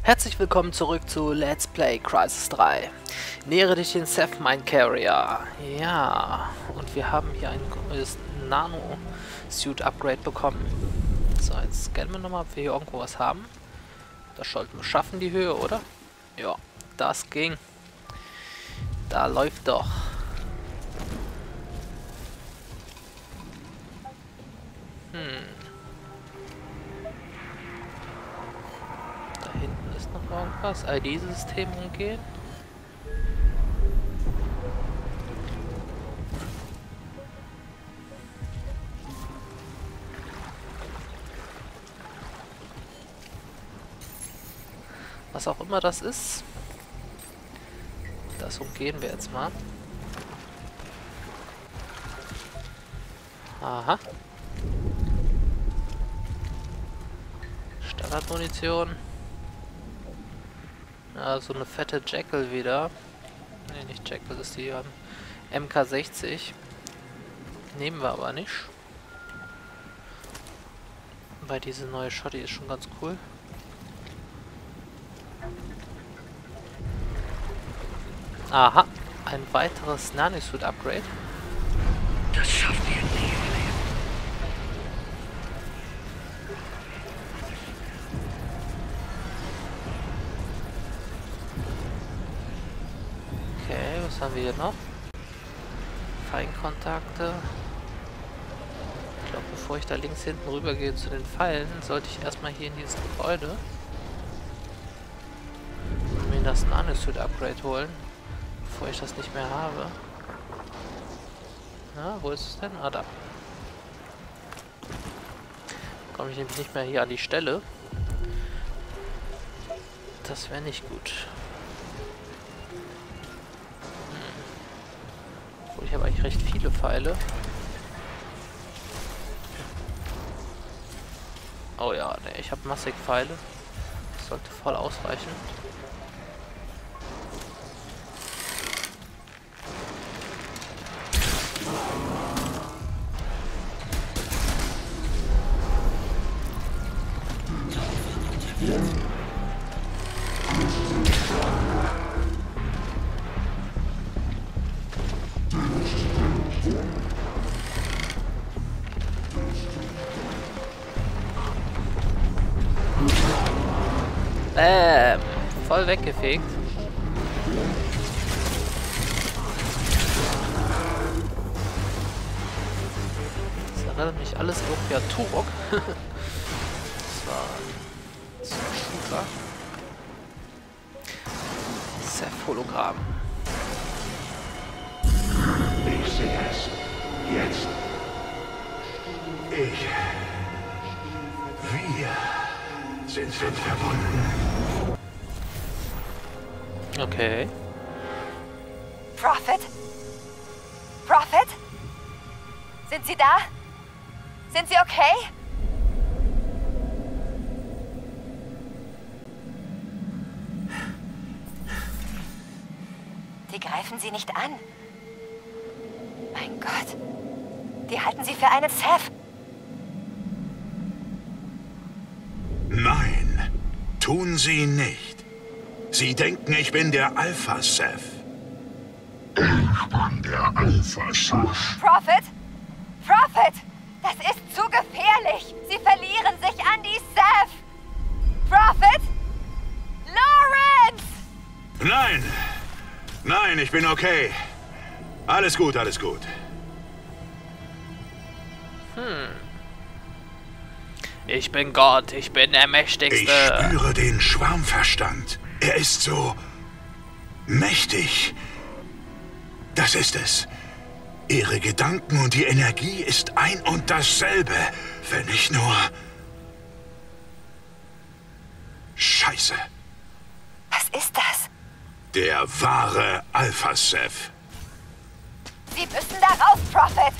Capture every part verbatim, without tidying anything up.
Herzlich willkommen zurück zu Let's Play Crysis drei. Nähere dich den Ceph Mine Carrier. Ja, und wir haben hier ein neues Nano-Suit-Upgrade bekommen. So, jetzt scannen wir nochmal, ob wir hier irgendwo was haben. Das sollten wir schaffen, die Höhe, oder? Ja, das ging. Da läuft doch. Hm. Da hinten ist noch irgendwas. I D-System umgehen. Was auch immer das ist. Das umgehen wir jetzt mal. Aha. Standardmunition. Ja, so eine fette Jackal wieder. Ne, nicht Jackal, das ist die ähm, M K sechzig. Nehmen wir aber nicht. Weil diese neue Shotty ist schon ganz cool. Aha, ein weiteres Nanosuit-Upgrade. Das schafft ihr nie. Okay, was haben wir hier noch? Feinkontakte. Ich glaube, bevor ich da links hinten rüber gehe zu den Pfeilen, sollte ich erstmal hier in dieses Gebäude mir das Nanosuit-Upgrade holen, bevor ich das nicht mehr habe. Na, wo ist es denn? Ah, da. Komme ich nämlich nicht mehr hier an die Stelle. Das wäre nicht gut. Hm. Obwohl, ich habe eigentlich recht viele Pfeile. Oh ja, ne, ich habe massig Pfeile. Das sollte voll ausreichen. Ähm, voll weggefegt. Das erinnert mich alles irgendwie an Turok. Das war so ein Shooter. Ceph-Hologramm. Ich sehe es. Jetzt. Ich. Wir sind verbunden. Okay. Prophet? Prophet? Sind Sie da? Sind Sie okay? Die greifen Sie nicht an. Mein Gott. Die halten Sie für einen Ceph. Nein, tun Sie nicht. Sie denken, ich bin der Alpha-Ceph. Ich bin der Alpha-Ceph. Prophet? Prophet! Das ist zu gefährlich! Sie verlieren sich an die Ceph! Prophet? Lawrence! Nein! Nein, ich bin okay. Alles gut, alles gut. Hm. Ich bin Gott, ich bin der Mächtigste. Ich spüre den Schwarmverstand. Er ist so mächtig. Das ist es. Ihre Gedanken und die Energie ist ein und dasselbe. Wenn ich nur... Scheiße. Was ist das? Der wahre Alpha-Ceph. Sie müssen da raus, Prophet!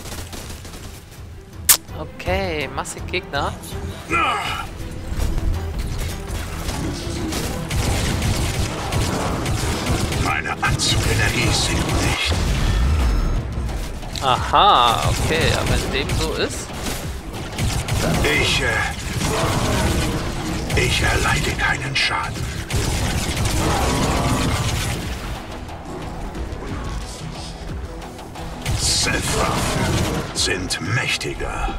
Okay, massig Gegner. Ah! Meine Anzugenergie sinkt nicht. Aha, okay, aber wenn dem so ist, Ich, äh, ich erleide keinen Schaden. Seth-Waffen sind mächtiger.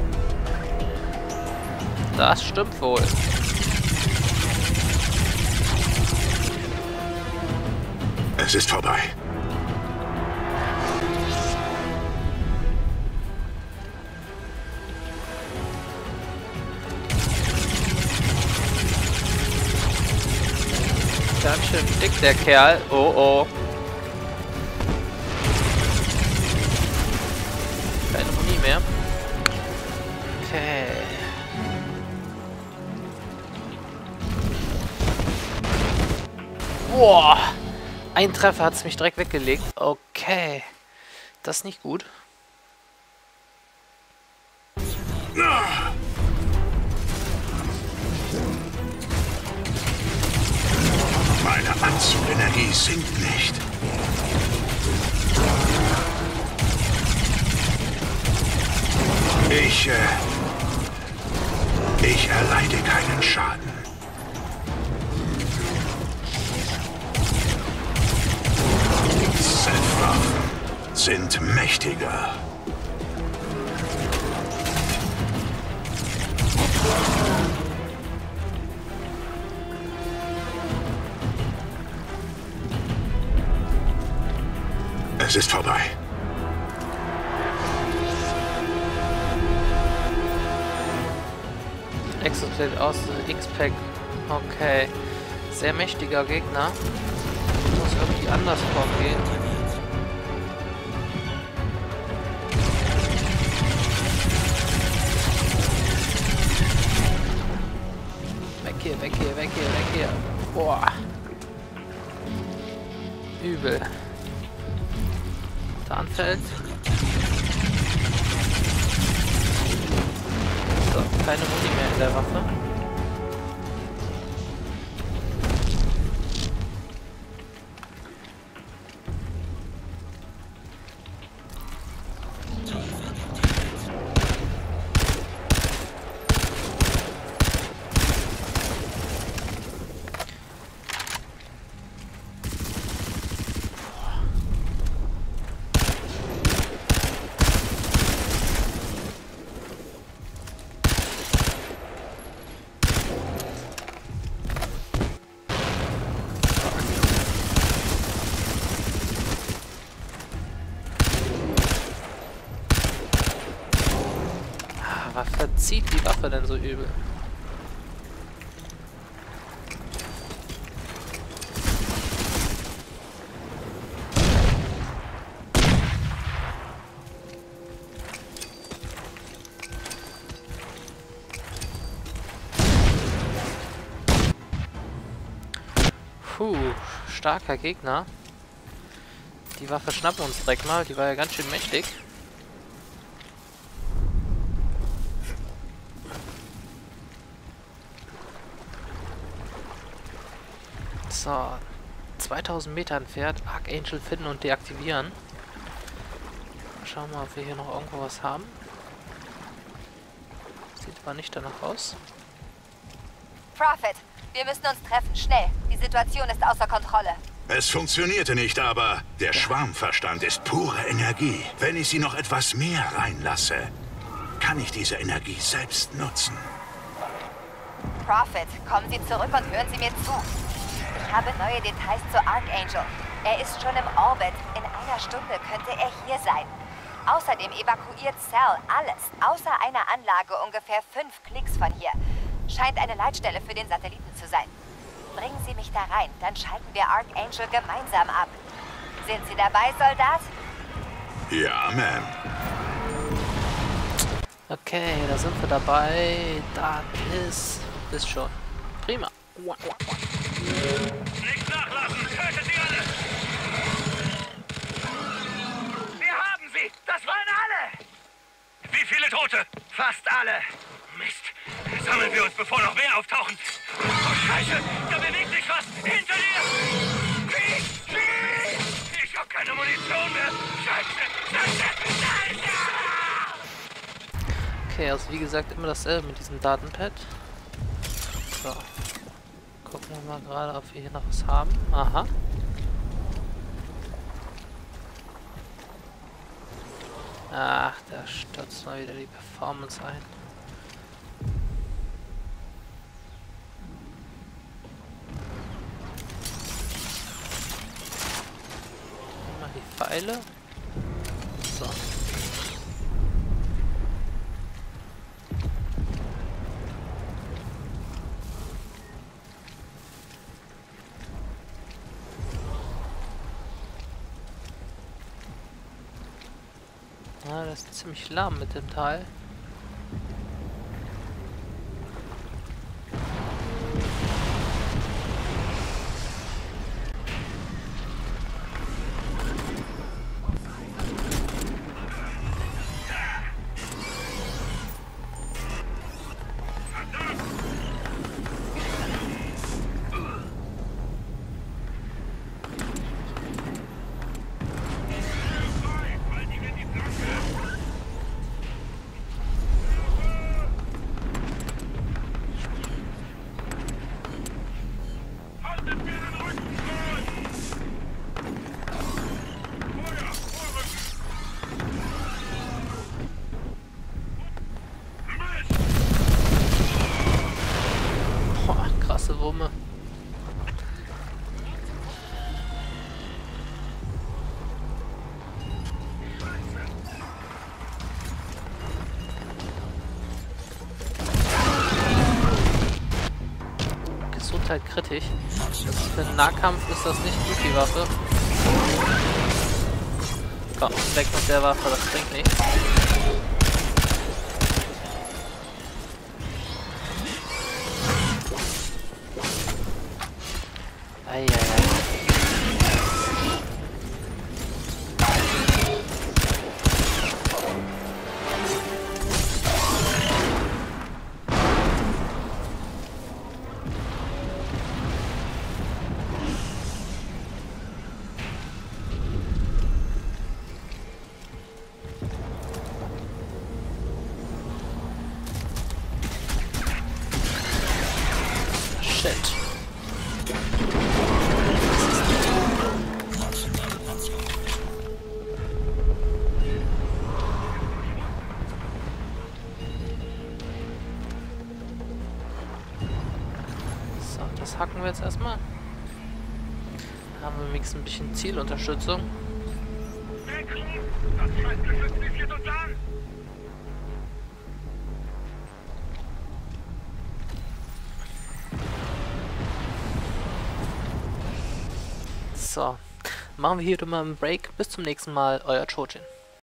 Das stimmt wohl. Es ist vorbei. Ganz schön dick, der Kerl. Oh oh. Keine Muni mehr. Okay. Boah. Ein Treffer hat es mich direkt weggelegt. Okay. Das ist nicht gut. Meine Anzugenergie sinkt nicht. Ich, äh, ich erleide keinen Schaden. Seth-Waffen sind mächtiger. Es ist vorbei. Exoskelett aus X-Pack. Okay. Sehr mächtiger Gegner. Muss irgendwie anders vorgehen. Weg hier, weg hier, weg hier, weg hier. Boah. Übel. Tarnfeld. So, keine Muni mehr in der Waffe. Was verzieht die Waffe denn so übel? Puh, starker Gegner. Die Waffe schnappen wir uns direkt mal, die war ja ganz schön mächtig. So, zweitausend Meter entfernt, Archangel finden und deaktivieren. Schauen wir mal, ob wir hier noch irgendwo was haben. Sieht aber nicht danach aus. Prophet, wir müssen uns treffen, schnell. Die Situation ist außer Kontrolle. Es funktionierte nicht, aber der Schwarmverstand ist pure Energie. Wenn ich sie noch etwas mehr reinlasse, kann ich diese Energie selbst nutzen. Prophet, kommen Sie zurück und hören Sie mir zu. Ich habe neue Details zu Archangel. Er ist schon im Orbit. In einer Stunde könnte er hier sein. Außerdem evakuiert Cell alles, außer einer Anlage ungefähr fünf Klicks von hier. Scheint eine Leitstelle für den Satelliten zu sein. Bringen Sie mich da rein, dann schalten wir Archangel gemeinsam ab. Sind Sie dabei, Soldat? Ja, Ma'am. Okay, da sind wir dabei. Da ist... Ist schon. Prima. Nicht nachlassen! Tötet sie alle! Wir haben sie! Das waren alle! Wie viele Tote? Fast alle. Mist. Sammeln wir uns, bevor noch mehr auftauchen. Oh, Scheiße! Da bewegt sich was! Hinter dir! Schieß! Schieß! Ich hab keine Munition mehr! Scheiße! Scheiße! Scheiße! Okay, also wie gesagt immer dasselbe mit diesem Datenpad. So. Gucken wir mal gerade, ob wir hier noch was haben. Aha. Ach, da stürzt mal wieder die Performance ein. Mal die Pfeile. So. Ja, das ist ziemlich lahm mit dem Teil. Wumme. Gesundheit kritisch. Das ist für den Nahkampf ist das nicht gut, die Waffe. Komm, weg mit der Waffe, das bringt nichts. Eieiei. Shit. So, das hacken wir jetzt erstmal. Haben wir wenigstens ein bisschen Zielunterstützung. Das Scheißgeschütz visiert uns an! So, machen wir hier mal einen Break. Bis zum nächsten Mal, euer Chojin.